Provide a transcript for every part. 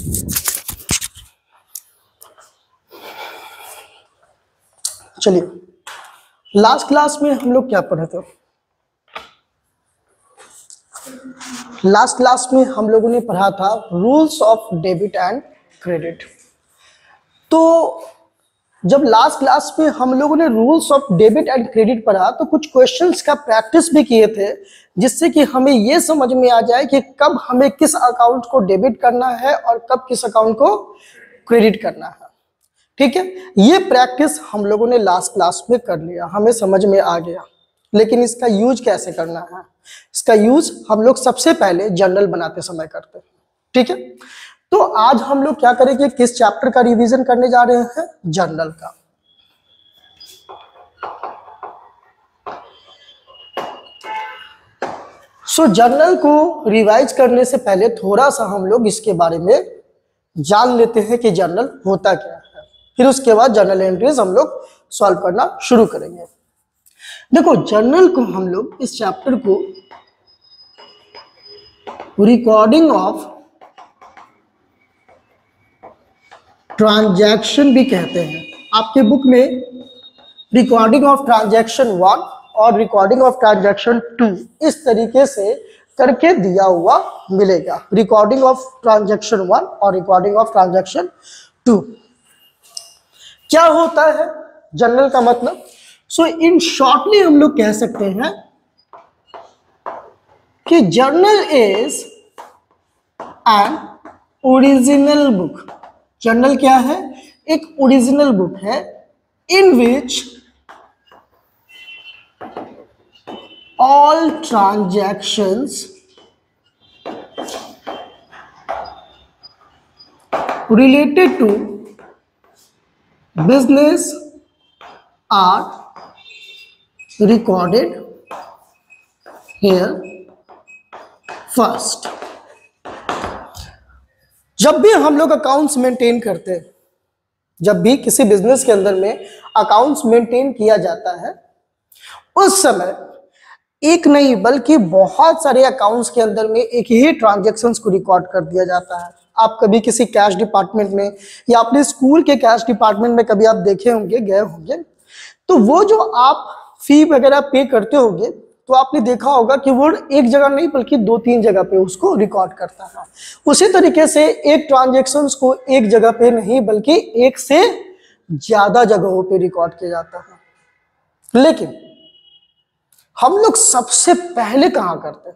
चलिए, last class में हम लोग क्या पढ़े थे? लास्ट क्लास में हम लोगों ने पढ़ा था rules of debit and credit. तो जब लास्ट क्लास में हम लोगों ने rules of debit and credit पढ़ा तो कुछ क्वेश्चंस का प्रैक्टिस भी किए थे, जिससे कि हमें ये समझ में आ जाए कि कब हमें किस अकाउंट को डेबिट करना है और कब किस अकाउंट को क्रेडिट करना है। ठीक है, ये प्रैक्टिस हम लोगों ने लास्ट क्लास में कर लिया, हमें समझ में आ गया। लेकिन इसका यूज कैसे करना है? इसका यूज हम लोग सबसे पहले जर्नल बनाते समय करते हैं। ठीक है, तो आज हम लोग क्या करेंगे, किस चैप्टर का रिवीजन करने जा रहे हैं? जर्नल का। सो जर्नल को रिवाइज करने से पहले थोड़ा सा हम लोग इसके बारे में जान लेते हैं कि जर्नल होता क्या है, फिर उसके बाद जर्नल एंट्रीज हम लोग सॉल्व करना शुरू करेंगे। देखो, जर्नल को हम लोग इस चैप्टर को रिकॉर्डिंग ऑफ ट्रांजैक्शन भी कहते हैं। आपके बुक में रिकॉर्डिंग ऑफ ट्रांजैक्शन 1 और रिकॉर्डिंग ऑफ ट्रांजैक्शन 2 इस तरीके से करके दिया हुआ मिलेगा। रिकॉर्डिंग ऑफ ट्रांजैक्शन 1 और रिकॉर्डिंग ऑफ ट्रांजैक्शन 2 क्या होता है जर्नल का मतलब? सो इन शॉर्टली हम लोग कह सकते हैं कि journal is an original book. Journal क्या है? एक ओरिजिनल बुक है in which all transactions related to business are recorded here first। जब भी हम लोग अकाउंट्स मेंटेन करते हैं, जब भी किसी बिजनेस के अंदर में अकाउंट्स मेंटेन किया जाता है, उस समय एक नहीं बल्कि बहुत सारे अकाउंट्स के अंदर में एक ही ट्रांजैक्शंस को रिकॉर्ड कर दिया जाता है। आप कभी किसी कैश डिपार्टमेंट में या अपने स्कूल के कैश डिपार्टमेंट में कभी आप देखे होंगे, गए होंगे, तो वो जो आप फी वगैरह पे करते होंगे तो आपने देखा होगा कि वो एक जगह नहीं बल्कि 2-3 जगह पे उसको रिकॉर्ड करता है। उसी तरीके से एक ट्रांजैक्शंस को एक जगह पे नहीं बल्कि एक से ज्यादा जगहों पे रिकॉर्ड किया जाता है। लेकिन हम लोग सबसे पहले कहां करते हैं?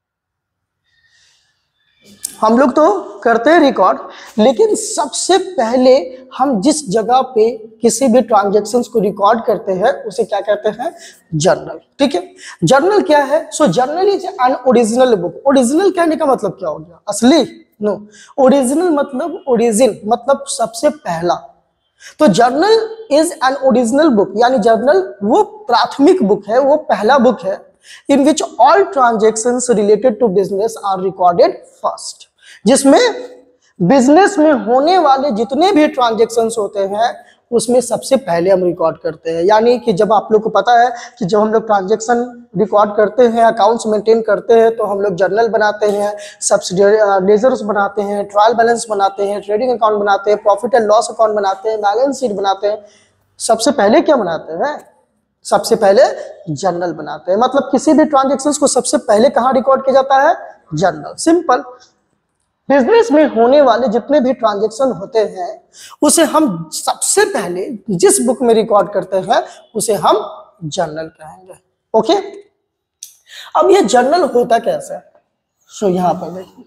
हम लोग तो करते हैं रिकॉर्ड, लेकिन सबसे पहले हम जिस जगह पे किसी भी ट्रांजैक्शंस को रिकॉर्ड करते हैं उसे क्या कहते हैं? जर्नल। ठीक है, जर्नल क्या है? So journal is an original book. Original कहने का मतलब क्या हो गया? असली? नो, ओरिजिनल मतलब ओरिजिन, मतलब सबसे पहला। तो journal is an original book, यानी जर्नल वो प्राथमिक बुक है, वो पहला बुक है in which all transactions related to business are recorded first, जिसमें बिजनेस में होने वाले जितने भी ट्रांजैक्शंस होते हैं उसमें सबसे पहले हम रिकॉर्ड करते हैं। यानी कि जब आप लोग को पता है कि जब हम लोग ट्रांजैक्शन रिकॉर्ड करते हैं, अकाउंट्स मेंटेन करते हैं, तो हम लोग जर्नल बनाते हैं, सब्सिडियरी लेजर्स बनाते हैं, ट्रायल बैलेंस बनाते हैं, ट्रेडिंग अकाउंट बनाते हैं, प्रॉफिट एंड लॉस अकाउंट बनाते हैं, बैलेंस शीट बनाते हैं। सबसे पहले क्या बनाते हैं? सबसे पहले जर्नल बनाते हैं। मतलब किसी भी ट्रांजैक्शंस को सबसे पहले कहां रिकॉर्ड किया जाता है? जर्नल। सिंपल। बिजनेस में होने वाले जितने भी ट्रांजैक्शन होते हैं उसे हम सबसे पहले जिस बुक में रिकॉर्ड करते हैं उसे हम जर्नल कहेंगे। ओके, अब ये जर्नल होता कैसे? सो यहां पर देखिए,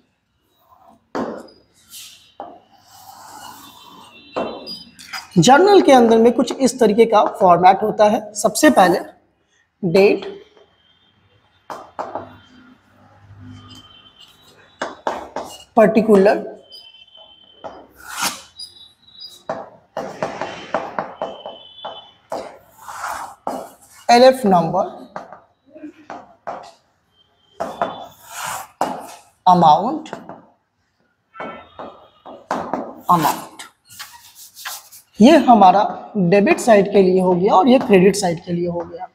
जर्नल के अंदर में कुछ इस तरीके का फॉर्मेट होता है। सबसे पहले date, particular, LF number, amount, ये हमारा डेबिट साइड के लिए हो गया और ये क्रेडिट साइड के लिए हो गया।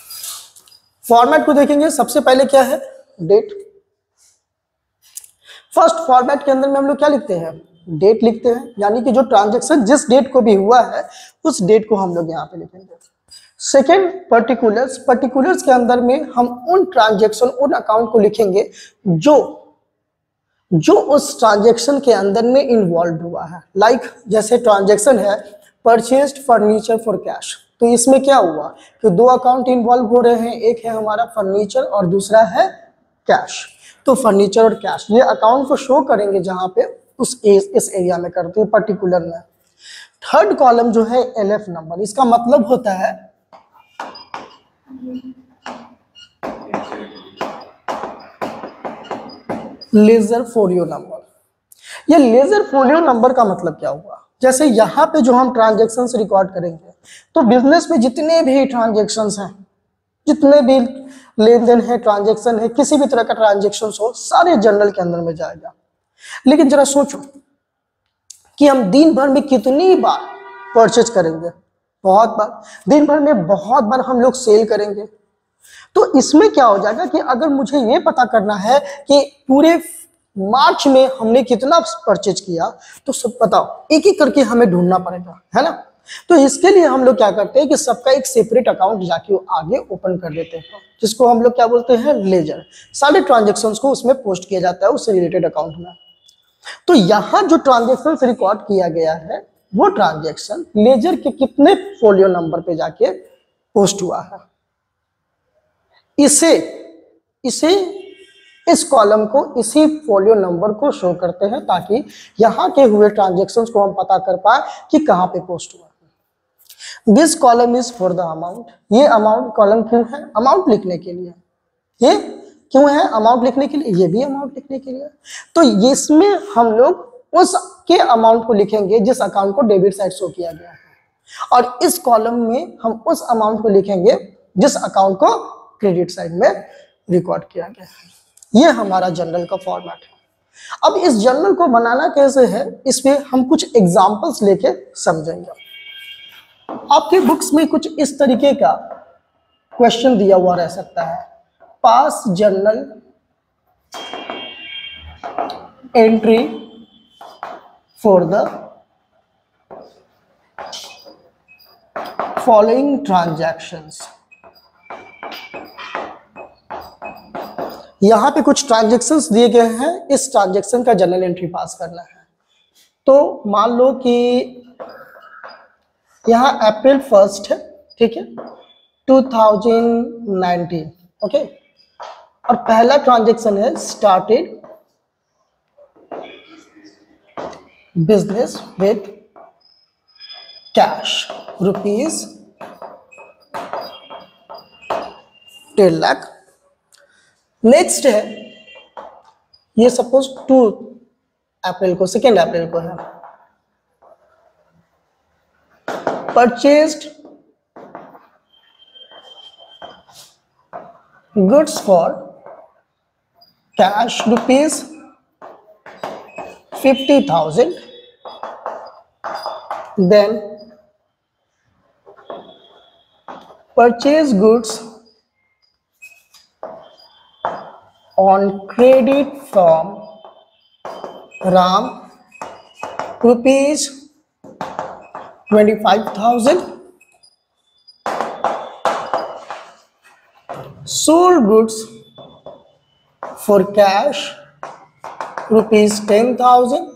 फॉर्मेट को देखेंगे, सबसे पहले क्या है? डेट। फर्स्ट फॉर्मेट के अंदर में हम लोग क्या लिखते हैं, डेट लिखते हैं, यानी कि जो ट्रांजेक्शन जिस डेट को भी हुआ है उस डेट को हम लोग यहाँ पे लिखेंगे। सेकेंड पर्टिकुलर्स, पर्टिकुलर्स के अंदर में हम उन ट्रांजेक्शन उन अकाउंट को लिखेंगे जो उस ट्रांजेक्शन के अंदर में इन्वॉल्व हुआ है। लाइक जैसे ट्रांजेक्शन है परचेस्ड फर्नीचर फॉर कैश, तो इसमें क्या हुआ कि दो अकाउंट इन्वॉल्व हो रहे हैं, एक है हमारा फर्नीचर और दूसरा है कैश। तो फर्नीचर और कैश ये अकाउंट को शो करेंगे जहां पे इस एरिया में करते हैं पर्टिकुलर में। थर्ड कॉलम जो है एलएफ नंबर, इसका मतलब होता है लेजर फोलियो नंबर। ये लेजर फोलियो नंबर का मतलब क्या हुआ, जैसे यहाँ पे जो हम ट्रांजेक्शन्स रिकॉर्ड करेंगे तो बिजनेस में जितने भी ट्रांजेक्शन्स हैं, जितने भी लेन देन है, ट्रांजेक्शन है, किसी भी तरह का ट्रांजेक्शन हो, सारे जर्नल के अंदर में जाएगा। लेकिन जरा सोचो कि हम दिन भर में कितनी बार परचेज करेंगे, बहुत बार, दिन भर में बहुत बार हम लोग सेल करेंगे। तो इसमें क्या हो जाएगा कि अगर मुझे ये पता करना है कि पूरे मार्च में हमने कितना परचेज किया, तो सब बताओ एक एक करके हमें ढूंढना पड़ेगा, है ना। तो इसके लिए हम लोग क्या करते हैं कि सबका एक सेपरेट अकाउंट जाके आगे ओपन कर देते हैं, जिसको हम लोग क्या बोलते हैं, लेजर। सारे ट्रांजेक्शन्स को उसमें पोस्ट किया जाता है उससे रिलेटेड अकाउंट में। तो यहां जो ट्रांजेक्शन्स रिकॉर्ड किया गया है वो ट्रांजेक्शन लेजर के कितने फोलियो नंबर पे जाके पोस्ट हुआ है, इस कॉलम को इसी फोलियो नंबर को शो करते हैं, ताकि यहां के हुए ट्रांजेक्शन्स को हम पता कर पाए कि कहां पे पोस्ट हुआ है। This column is for the amount, ये अमाउंट कॉलम क्यों है, अमाउंट लिखने के लिए। ये क्यों है, अमाउंट लिखने के लिए, ये भी अमाउंट लिखने के लिए। तो इसमें हम लोग उस के अमाउंट को लिखेंगे जिस अकाउंट को डेबिट साइड शो किया गया है, और इस कॉलम में हम उस अमाउंट को लिखेंगे जिस अकाउंट को क्रेडिट साइड में रिकॉर्ड किया गया है। ये हमारा जर्नल का फॉर्मेट है। अब इस जर्नल को बनाना कैसे है, इस पे हम कुछ एग्जांपल्स लेके समझेंगे। आपके बुक्स में कुछ इस तरीके का क्वेश्चन दिया हुआ रह सकता है, pass journal entry for the following transactions. यहां पे कुछ ट्रांजैक्शंस दिए गए हैं, इस ट्रांजैक्शन का जर्नल एंट्री पास करना है। तो मान लो कि यहां अप्रैल 1 है, ठीक है, 2019, ओके, और पहला ट्रांजैक्शन है started business with cash rupees 10 lakh. Next है, ये सपोज 2 अप्रैल को, 2 अप्रैल को है, purchased goods for cash rupees 50,000, then purchase goods on credit from Ram rupees 25,000, sold goods for cash rupees 10,000,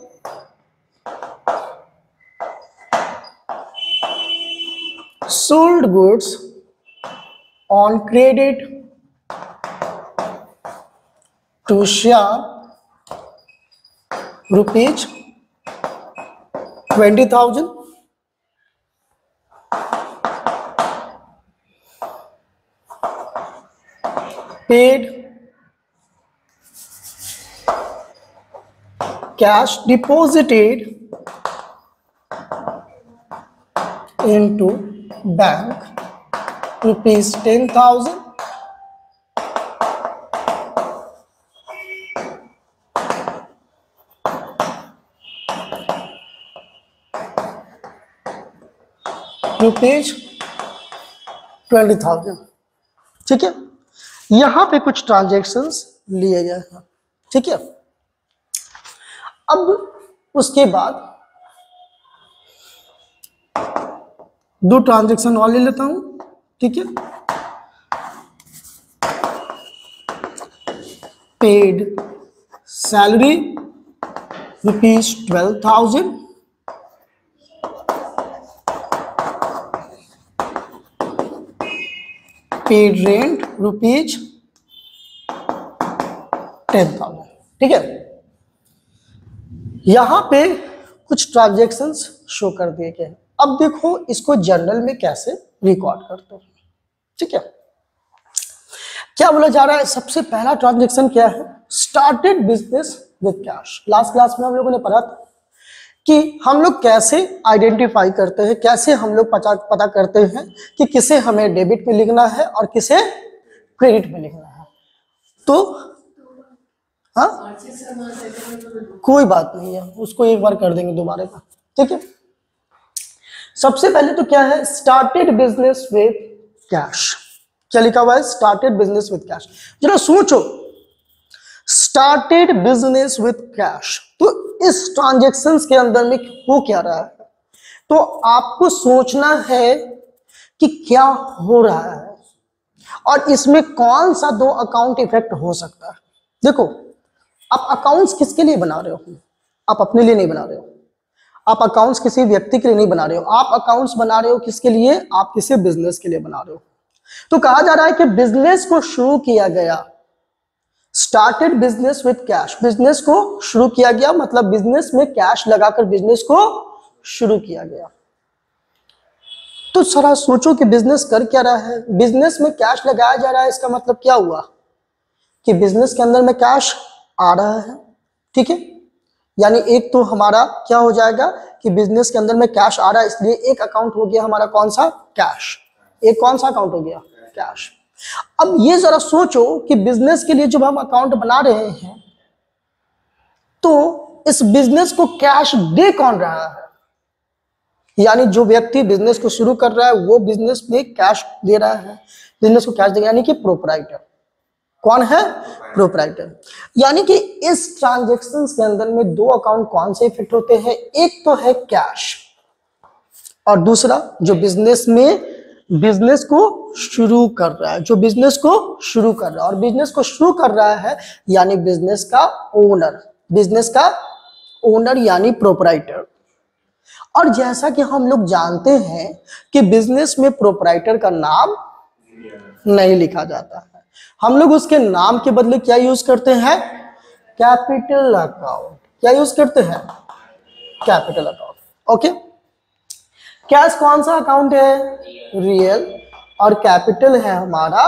sold goods on credit to Shyam rupees 20,000, paid cash deposited into bank rupees 10,000, rupees 20,000। ठीक है, यहां पे कुछ transactions लिए गए हैं। ठीक है, अब उसके बाद 2 ट्रांजेक्शन और ले लेता हूं, ठीक है। पेड सैलरी ₹12,000, पेड रेंट ₹10,000, ठीक है। यहां पे कुछ ट्रांजेक्शन्स शो कर दिए गए हैं। अब देखो इसको जर्नल में कैसे रिकॉर्ड करते हैं, ठीक है। क्या बोला जा रहा है, सबसे पहला ट्रांजेक्शन क्या है, started business with cash. Last class में हम लोगों ने पढ़ा था कि हम लोग कैसे आइडेंटिफाई करते हैं, कैसे हम लोग पता करते हैं कि किसे हमें डेबिट में लिखना है और किसे क्रेडिट में लिखना है। तो हाँ, कोई बात नहीं है, उसको एक बार कर देंगे दोबारा का, ठीक है। सबसे पहले तो क्या है, स्टार्टेड बिजनेस विद कैश। क्या लिखा हुआ है, स्टार्टेड बिजनेस विद कैश। जरा सोचो, स्टार्टेड बिजनेस विद कैश, तो इस ट्रांजेक्शन्स के अंदर में हो क्या रहा है, तो आपको सोचना है कि क्या हो रहा है और इसमें कौन सा 2 अकाउंट इफेक्ट हो सकता है। देखो, आप अकाउंट्स किसके लिए बना रहे हो, आप अपने लिए नहीं बना रहे हो, आप अकाउंट्स किसी व्यक्ति के लिए नहीं बना रहे हो, आप अकाउंट्स बना रहे हो किसके लिए, आप किसी बिजनेस के लिए बना रहे हो। तो कहा जा रहा है कि बिजनेस को शुरू किया गया, started business with cash, business को शुरू किया गया, मतलब बिजनेस में कैश लगाकर बिजनेस को शुरू किया गया। तो जरा सोचो कि बिजनेस कर क्या रहा है, बिजनेस में कैश लगाया जा रहा है, इसका मतलब क्या हुआ कि बिजनेस के अंदर में कैश आ रहा है, ठीक है। यानी एक तो हमारा क्या हो जाएगा कि बिजनेस के अंदर में कैश आ रहा है, इसलिए एक अकाउंट हो गया हमारा कौन सा, कैश। एक कौन सा अकाउंट हो गया, कैश। अब ये जरा सोचो कि बिजनेस के लिए जब हम अकाउंट बना रहे हैं तो इस बिजनेस को कैश दे कौन रहा है, यानी जो व्यक्ति बिजनेस को शुरू कर रहा है वो बिजनेस में कैश दे रहा है, बिजनेस को कैश देगा, यानी कि प्रोप्राइटर। कौन है, प्रोप्राइटर। यानी कि इस ट्रांजैक्शन के अंदर में 2 अकाउंट कौन से इफेक्ट होते हैं, एक तो है कैश और दूसरा जो बिजनेस में बिजनेस को शुरू कर रहा है, जो बिजनेस को शुरू कर रहा है, और बिजनेस को शुरू कर रहा है यानी बिजनेस का ओनर, बिजनेस का ओनर यानी प्रोप्राइटर। और जैसा कि हम लोग जानते हैं कि बिजनेस में प्रोप्राइटर का नाम नहीं लिखा जाता है, हम लोग उसके नाम के बदले क्या यूज करते हैं, कैपिटल अकाउंट। क्या यूज करते हैं, कैपिटल अकाउंट, ओके। कैश कौन सा अकाउंट है, रियल, और कैपिटल है हमारा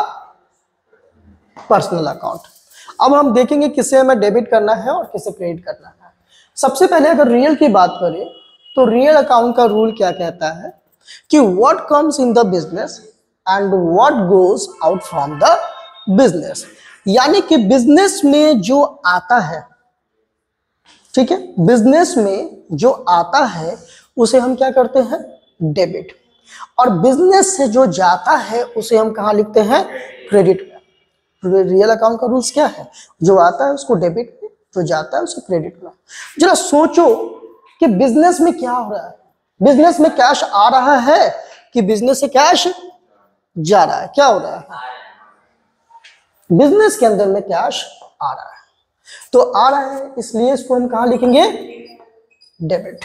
पर्सनल अकाउंट। अब हम देखेंगे किसे हमें डेबिट करना है और किसे क्रेडिट करना है। सबसे पहले अगर रियल की बात करें तो रियल अकाउंट का रूल क्या कहता है कि what comes in the business and what goes out from the business, यानी कि बिजनेस में जो आता है, ठीक है, बिजनेस में जो आता है उसे हम क्या करते हैं, डेबिट, और बिजनेस से जो जाता है उसे हम कहां लिखते हैं, क्रेडिट में। रियल अकाउंट का रूल्स क्या है, जो आता है उसको डेबिट में, जो जाता है उसे क्रेडिट में। जरा सोचो कि बिजनेस में क्या हो रहा है, बिजनेस में कैश आ रहा है कि बिजनेस से कैश जा रहा है, क्या हो रहा है, बिजनेस के अंदर में कैश आ रहा है। तो आ रहा है इसलिए इसको हम कहां लिखेंगे, debit.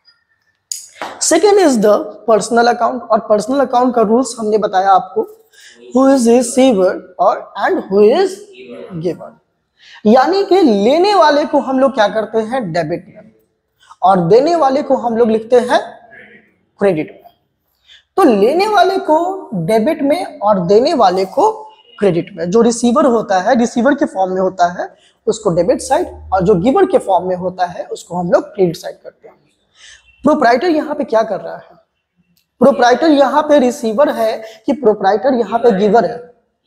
Second is the personal account, और पर्सनल अकाउंट का रूल्स हमने बताया आपको, हु इज रिसीवर और एंड हु इज गिवर, यानी कि लेने वाले को हम लोग क्या करते हैं, डेबिट में, और देने वाले को हम लोग लिखते हैं क्रेडिट में। तो लेने वाले को डेबिट में और देने वाले को क्रेडिट में। जो रिसीवर होता है, रिसीवर के फॉर्म में होता है उसको डेबिट साइड, और जो गिवर के फॉर्म में होता है उसको हम लोग क्रेडिट साइड करते हैं। प्रोप्राइटर यहां पे क्या कर रहा है, प्रोप्राइटर यहां पे रिसीवर है कि प्रोप्राइटर यहां पे गिवर है,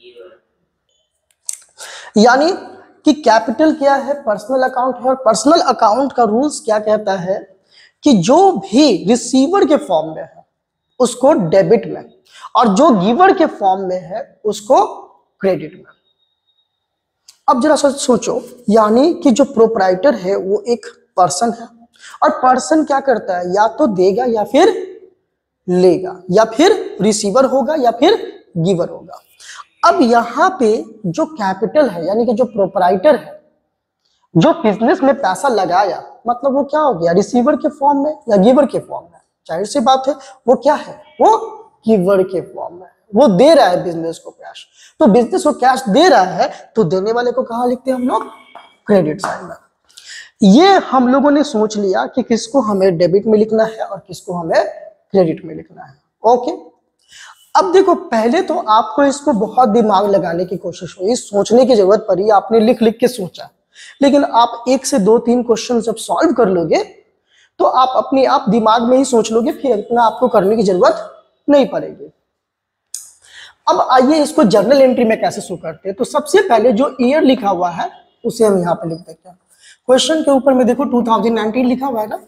यानी कि कैपिटल क्या है, पर्सनल अकाउंट है, और पर्सनल अकाउंट का रूल्स क्या कहता है कि जो भी रिसीवर के फॉर्म में है उसको डेबिट में, और जो गिवर के फॉर्म में है उसको क्रेडिट में। अब जरा सोचो, यानी कि जो प्रोप्राइटर है वो एक पर्सन है, और पर्सन क्या करता है, या तो देगा या फिर लेगा, या फिर रिसीवर होगा या फिर गिवर होगा। अब यहाँ पे जो कैपिटल है यानी कि जो प्रोपराइटर है, जो बिजनेस में पैसा लगाया, मतलब वो क्या हो गया, रिसीवर के फॉर्म में या गिवर के फॉर्म में। जाहिर सी बात है वो क्या है, वो गिवर के फॉर्म में, वो दे रहा है बिजनेस को कैश। तो बिजनेस को कैश दे रहा है तो देने वाले को कहाँ लिखते हैं हम लोग, क्रेडिट साइड में। ये हम लोगों ने सोच लिया कि किसको हमें डेबिट में लिखना है और किसको हमें क्रेडिट में लिखना है। ओके, अब देखो पहले तो आपको इसको बहुत दिमाग लगाने की कोशिश हुई, सोचने की जरूरत पड़ी, आपने लिख लिख के सोचा, लेकिन आप 1 से 2-3 क्वेश्चन जब सॉल्व कर लोगे तो आप अपने आप दिमाग में ही सोच लोगे, फिर इतना आपको करने की जरूरत नहीं पड़ेगी। अब आइए इसको जर्नल एंट्री में कैसे शो करते हैं। तो सबसे पहले जो ईयर लिखा हुआ है उसे हम यहाँ पे लिख देते हैं। क्वेश्चन के ऊपर में देखो 2019 लिखा हुआ है ना,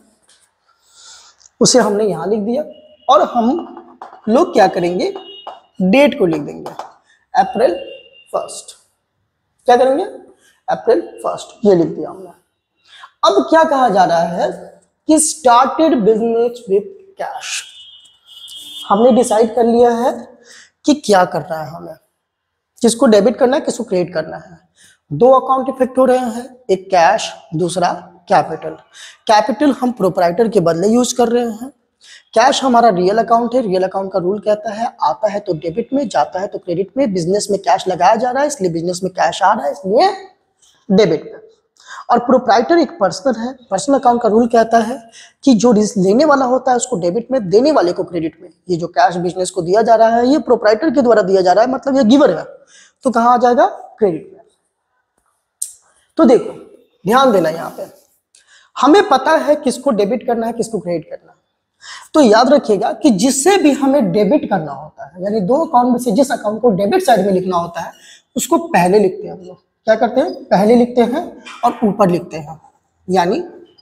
उसे हमने यहाँ लिख दिया, और हम लोग क्या करेंगे, डेट को लिख देंगे अप्रैल 1। क्या करेंगे, अप्रैल 1, ये लिख दिया हमने। अब क्या कहा जा रहा है कि स्टार्टेड बिजनेस विथ कैश। हमने डिसाइड कर लिया है कि क्या करना है हमें, किसको डेबिट करना है, किसको क्रेडिट करना है। 2 अकाउंट इफेक्ट हो रहे हैं, एक कैश, दूसरा कैपिटल। कैपिटल हम प्रोपराइटर के बदले यूज कर रहे हैं, कैश हमारा रियल अकाउंट है। रियल अकाउंट का रूल कहता है आता है तो डेबिट में, जाता है तो क्रेडिट में। बिजनेस में कैश लगाया जा रहा है इसलिए बिजनेस में कैश आ रहा है, इसलिए डेबिट में। और प्रोपराइटर एक पर्सन है, पर्सनल अकाउंट का रूल कहता है कि जो लेने वाला होता है उसको डेबिट में, देने वाले को क्रेडिट में। ये जो कैश बिजनेस को दिया जा रहा है ये प्रोपराइटर के द्वारा दिया जा रहा है, मतलब ये गिवर है, तो कहाँ आ जाएगा, क्रेडिट में। तो देखो ध्यान देना, यहाँ पे हमें पता है किसको डेबिट करना है, किसको क्रेडिट करना है। तो याद रखिएगा कि जिससे भी हमें डेबिट करना होता है, यानी 2 अकाउंट में से जिस अकाउंट को डेबिट साइड में लिखना होता है उसको पहले लिखते हैं हम लोग। क्या करते हैं, पहले लिखते हैं और ऊपर लिखते हैं, यानी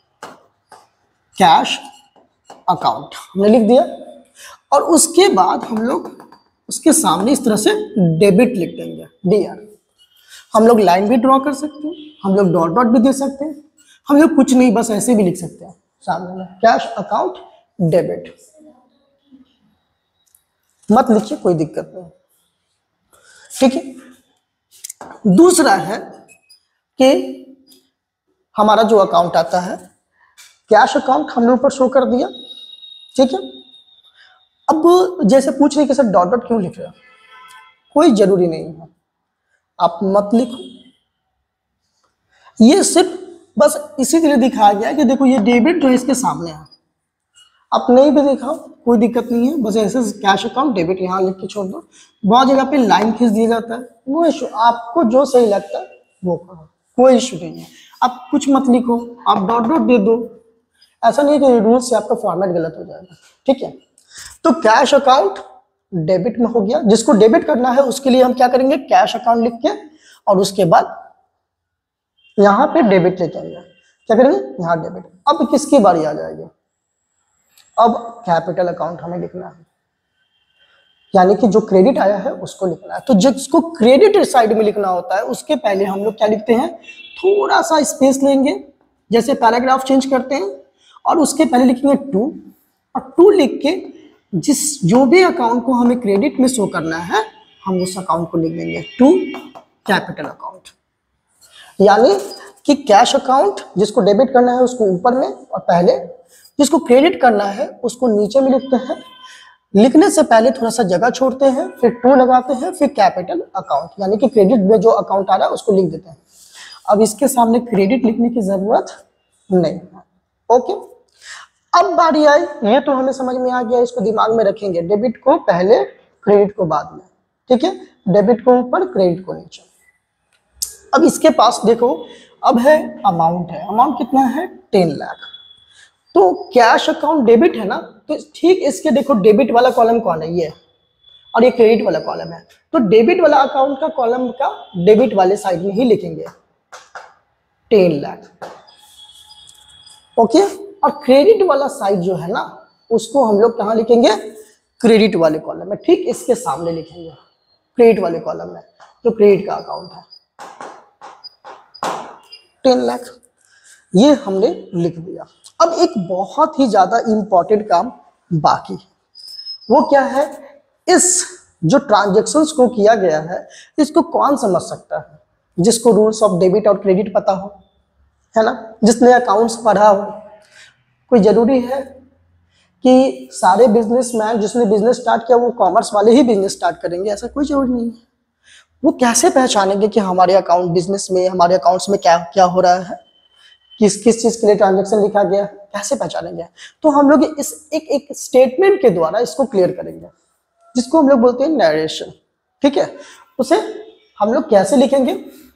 कैश अकाउंट हमने लिख दिया, और उसके बाद हम लोग उसके सामने इस तरह से डेबिट लिख देंगे, डीआर। हम लोग लाइन भी ड्रॉ कर सकते हैं, हम लोग डॉट डॉट भी दे सकते हैं, हम लोग कुछ नहीं बस ऐसे भी लिख सकते हैं सामने में, कैश अकाउंट डेबिट। मत लिखिए, कोई दिक्कत नहीं, ठीक है। दूसरा है कि हमारा जो अकाउंट आता है कैश अकाउंट हमने ऊपर शो कर दिया, ठीक है। अब जैसे पूछ रहे कि सर डॉट डॉट क्यों लिख रहे हो, कोई जरूरी नहीं है, आप मत लिखो। ये सिर्फ बस इसी के लिए दिखाया गया है कि देखो ये डेबिट जो है इसके सामने है, आप नहीं भी दिखाओ कोई दिक्कत नहीं है, बस ऐसे कैश अकाउंट डेबिट यहाँ लिख के छोड़ दो। बहुत जगह पे लाइन खींच दिया जाता है, वो इशू, आपको जो सही लगता है वो करो, कोई इशू नहीं है। आप कुछ मत लिखो, आप डॉट डॉट दे दो, ऐसा नहीं कि रूल से आपका फॉर्मेट गलत हो जाएगा, ठीक है। तो कैश अकाउंट डेबिट में हो गया, जिसको डेबिट करना है उसके लिए हम क्या करेंगे, कैश अकाउंट लिख के और उसके बाद यहाँ पे डेबिट लेके आएंगे। क्या करेंगे, यहाँ डेबिट। अब किसकी बारी आ जाएगी, अब कैपिटल अकाउंट हमें लिखना है, यानी कि जो क्रेडिट आया है उसको लिखना है। तो जिसको क्रेडिट साइड में लिखना होता है उसके पहले हम लोग क्या लिखते हैं, थोड़ा सा स्पेस लेंगे, जैसे पैराग्राफ चेंज करते हैं, और उसके पहले लिखेंगे 2, और 2 लिख के जो भी अकाउंट को हमें क्रेडिट में शो करना है हम उस अकाउंट को लिख देंगे 2 कैपिटल अकाउंट। यानी कि कैश अकाउंट जिसको डेबिट करना है उसको ऊपर में, और पहले जिसको क्रेडिट करना है उसको नीचे में लिखते हैं। लिखने से पहले थोड़ा सा जगह छोड़ते हैं, फिर 2 लगाते हैं, फिर कैपिटल अकाउंट, यानी कि क्रेडिट में जो अकाउंट आ रहा है उसको लिख देते हैं। अब इसके सामने क्रेडिट लिखने की जरूरत नहीं है, ओके। अब बारी आई, ये तो हमें समझ में आ गया, इसको दिमाग में रखेंगे, डेबिट को पहले क्रेडिट को बाद में, ठीक है। डेबिट को ऊपर, क्रेडिट को नीचे। अब इसके पास देखो, अब है अमाउंट, है अमाउंट कितना है, 10 लाख। तो कैश अकाउंट डेबिट है ना, तो ठीक इसके देखो डेबिट वाला कॉलम कौन है, ये, और ये क्रेडिट वाला कॉलम है। तो डेबिट वाला अकाउंट का कॉलम का डेबिट वाले साइड में ही लिखेंगे 10 लाख, ओके। और क्रेडिट वाला साइड जो है ना उसको हम लोग कहाँ लिखेंगे, क्रेडिट वाले कॉलम में, ठीक इसके सामने लिखेंगे, क्रेडिट वाले कॉलम में जो क्रेडिट का अकाउंट है 10 लाख। ये हमने लिख दिया। अब एक बहुत ही ज्यादा इंपॉर्टेंट काम बाकी है, वो क्या है? इस जो ट्रांजेक्शन्स को किया गया है इसको कौन समझ सकता है? जिसको रूल्स ऑफ डेबिट और क्रेडिट पता हो, है ना, जिसने अकाउंट्स पढ़ा हो। कोई जरूरी है कि सारे बिजनेसमैन जिसने बिजनेस स्टार्ट किया वो कॉमर्स वाले ही बिजनेस स्टार्ट करेंगे? ऐसा कोई जरूरी नहीं है। वो कैसे पहचानेंगे कि हमारे अकाउंट बिजनेस में, हमारे अकाउंट्स में क्या क्या हो रहा है, किस किस चीज के लिए ट्रांजेक्शन लिखा गया है, कैसे पहचानेंगे? तो हम लोग इस एक एक स्टेटमेंट के द्वारा इसको क्लियर करेंगे, जिसको हम लोग बोलते हैं नरेशन। ठीक है, उसे हम लोग कैसे लिखेंगे?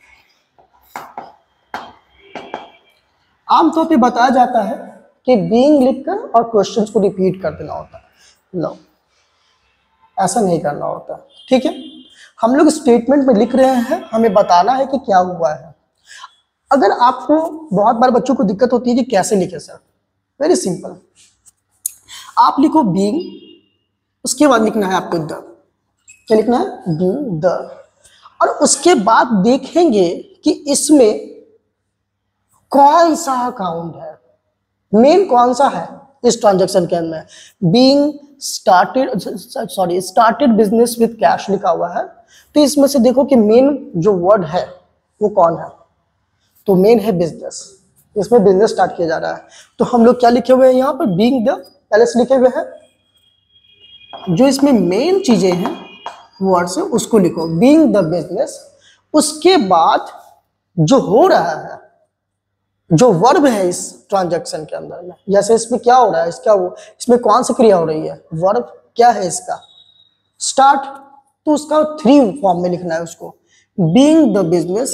आमतौर पे बताया जाता है कि बीइंग लिखकर और क्वेश्चंस को रिपीट कर देना होता है। नो, ऐसा नहीं करना होता। ठीक है, हम लोग स्टेटमेंट में लिख रहे हैं, हमें बताना है कि क्या हुआ है। अगर आपको बहुत बार बच्चों को दिक्कत होती है कि कैसे लिखे सर, वेरी सिंपल, आप लिखो बीइंग, उसके बाद लिखना है आपको द। क्या लिखना है? Being the. और उसके बाद देखेंगे कि इसमें कौन सा अकाउंट है, मेन कौन सा है इस ट्रांजैक्शन के अंदर। Being started business with cash लिखा हुआ है, तो इसमें से देखो कि मेन जो वर्ड है वो कौन है। तो मेन है बिजनेस, इसमें बिजनेस स्टार्ट किया जा रहा है। तो हम लोग क्या लिखे हुए हैं यहाँ पर? बीइंग द पहले से लिखे हुए हैं। जो इसमें मेन चीजें हैं वर्ड से उसको लिखो, बीइंग द बिजनेस। उसके बाद जो हो रहा है, जो वर्ब है इस ट्रांजैक्शन के अंदर में, जैसे इसमें क्या हो रहा है, इसका वो, इसमें कौन सी क्रिया हो रही है, वर्ब क्या है इसका? स्टार्ट। तो उसका 3 फॉर्म में लिखना है उसको, बीइंग द बिजनेस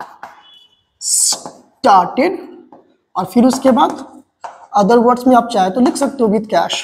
स्टार्टेड, और फिर उसके बाद अदर वर्ड्स में आप चाहे तो लिख सकते हो विद कैश।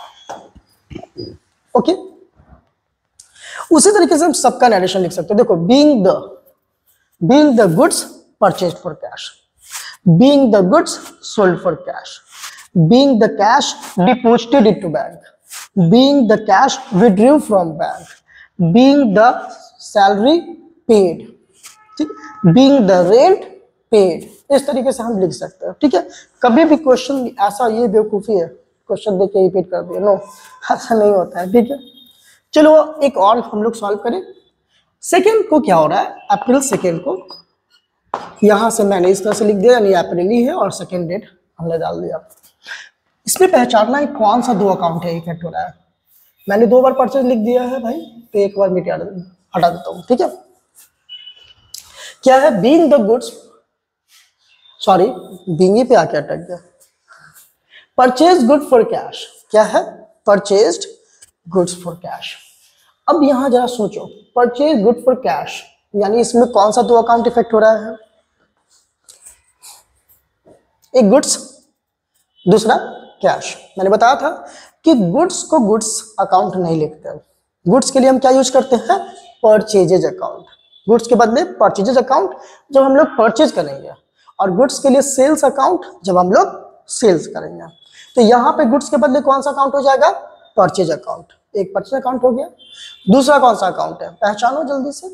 ओके, उसी तरीके से हम सबका नरेशन लिख सकते हो। देखो, being the goods purchased for cash, being the goods sold for cash, being the cash deposited into bank, being the cash withdrew from bank, being the salary paid, ठीक, बीइंग द रेंट पेड। इस तरीके से हम लिख सकते हैं। ठीक है, कभी भी क्वेश्चन ऐसा, ये बेवकूफी है क्वेश्चन देख के रिपीट कर दिया, नो, ऐसा नहीं होता है। ठीक है, चलो एक और हम लोग सॉल्व करें। सेकेंड को क्या हो रहा है? अप्रैल 2 को, यहां से मैंने इस तरह से लिख दिया, यानी अप्रैल ही है और सेकेंड डेट हमने डाल दिया। इसमें पहचानना है कौन सा 2 अकाउंट है इफेक्ट हो रहा है। मैंने 2 बार परचेज लिख दिया है भाई, तो एक बार हटा देता हूं। ठीक है, क्या है? Being the goods, sorry being पे आके अटक गया, परचेज गुड फॉर कैश। क्या है? Purchased goods for cash. अब यहां जरा सोचो, परचेज गुड फॉर कैश, यानी इसमें कौन सा 2 अकाउंट इफेक्ट हो रहा है? एक गुड्स, दूसरा कैश। मैंने बताया था कि गुड्स को गुड्स अकाउंट नहीं लिखते। गुड्स के लिए हम क्या यूज करते हैं? Purchases account. गुड्स के बदले परचेजेज अकाउंट जब हम लोग परचेज करेंगे, और गुड्स के लिए सेल्स अकाउंट जब हम लोग सेल्स करेंगे। तो यहाँ पे गुड्स के बदले कौन सा अकाउंट हो जाएगा? Purchase account. एक परचेज अकाउंट हो गया। दूसरा कौन सा अकाउंट है? पहचानो जल्दी से।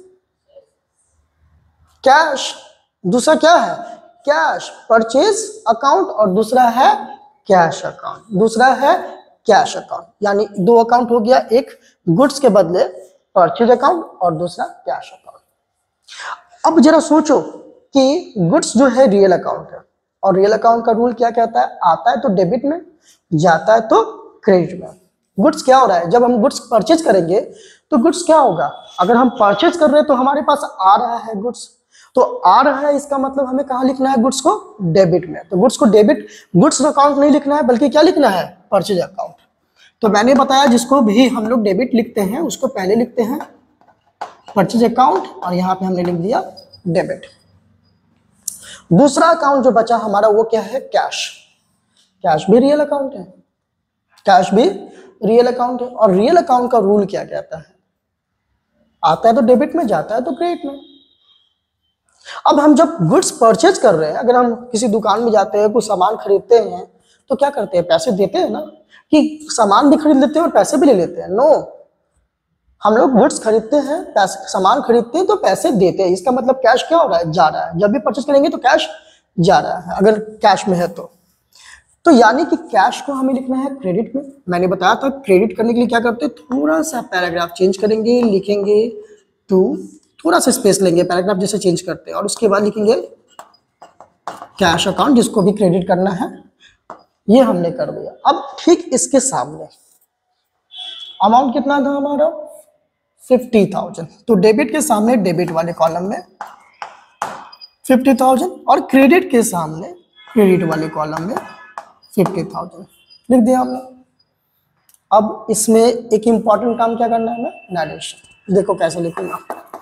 कैश। दूसरा क्या है? कैश। परचेज अकाउंट और दूसरा है कैश अकाउंट। दूसरा है कैश अकाउंट, यानी 2 अकाउंट हो गया, एक गुड्स के बदले परचेज अकाउंट और दूसरा कैश अकाउंट। अब जरा सोचो कि गुड्स जो है रियल अकाउंट है, और रियल अकाउंट का रूल क्या कहता है? आता है तो डेबिट में, जाता है तो क्रेडिट में। गुड्स क्या हो रहा है? जब हम गुड्स परचेज करेंगे तो गुड्स क्या होगा? अगर हम परचेज कर रहे हैं तो हमारे पास आ रहा है गुड्स, तो आ रहा है, इसका मतलब हमें कहाँ लिखना है? गुड्स को डेबिट में। तो गुड्स को डेबिट, गुड्स अकाउंट नहीं लिखना है, बल्कि क्या लिखना है? Purchase account. तो मैंने बताया जिसको भी हम लोग डेबिट लिखते हैं उसको पहले लिखते हैं परचेज अकाउंट, और यहाँ पे हमने लिख दिया डेबिट। दूसरा अकाउंट जो बचा हमारा वो क्या है? कैश। कैश भी रियल अकाउंट है, कैश भी रियल अकाउंट है। और रियल अकाउंट का रूल क्या कहता है? आता है तो डेबिट में, जाता है तो क्रेडिट में। अब हम जब गुड्स परचेज कर रहे हैं, अगर हम किसी दुकान में जाते हैं, कुछ सामान खरीदते हैं, तो क्या करते हैं? पैसे देते हैं ना, कि सामान भी खरीद लेते हैं और पैसे भी ले लेते हैं? नो, हम लोग गुड्स खरीदते हैं, पैसे, सामान खरीदते हैं तो पैसे देते हैं। इसका मतलब कैश क्या हो रहा है? जा रहा है। जब भी परचेज करेंगे तो कैश जा रहा है अगर कैश में है तो यानी कि कैश को हमें लिखना है क्रेडिट में। मैंने बताया था क्रेडिट करने के लिए क्या करते हैं, थोड़ा सा पैराग्राफ चेंज करेंगे, लिखेंगे टू, थोड़ा सा स्पेस लेंगे पैराग्राफ जैसे चेंज करते हैं, और उसके बाद लिखेंगे कैश अकाउंट जिसको भी क्रेडिट करना है। ये हमने कर दिया। अब ठीक इसके सामने अमाउंट कितना था हमारा 50,000, तो डेबिट के सामने डेबिट वाले कॉलम में 50,000 और क्रेडिट के सामने क्रेडिट वाले कॉलम में 50,000 लिख दिया हमने। अब इसमें एक इंपॉर्टेंट काम क्या करना है हमें, नरेशन। देखो कैसे लिखूंगा,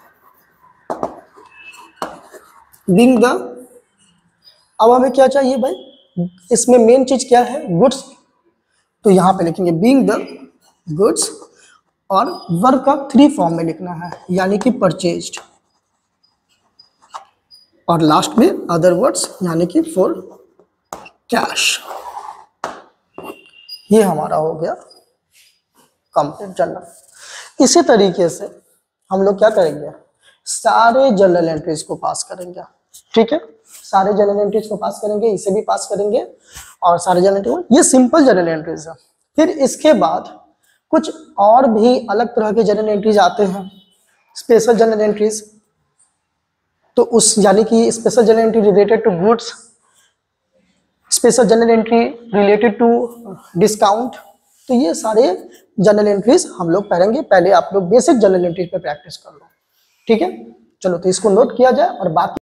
बीइंग द, अब हमें क्या चाहिए भाई, इसमें मेन चीज क्या है, गुड्स, तो यहां पे लिखेंगे बीइंग द गुड्स, और वर्क का 3 फॉर्म में लिखना है, यानी कि परचेज्ड, और लास्ट में अदर वर्ड्स यानी कि फॉर कैश। ये हमारा हो गया कंप्लीट जर्नल। इसी तरीके से हम लोग क्या करेंगे, सारे जर्नल एंट्रीज को पास करेंगे। ठीक है, सारे जर्नल एंट्रीज को पास करेंगे, इसे भी पास करेंगे और सारे जर्नल एंट्रीज, ये सिंपल जर्नल एंट्रीज है। फिर इसके बाद कुछ और भी अलग तरह के जर्नल एंट्रीज आते हैं, स्पेशल जर्नल एंट्रीज, तो उस यानी कि special journal entry related to goods, special journal entry related to discount, तो ये सारे जर्नल एंट्रीज हम लोग पढ़ेंगे। पहले आप लोग बेसिक जर्नल एंट्रीज पे प्रैक्टिस कर लो। ठीक है, चलो तो इसको नोट किया जाए और बाकी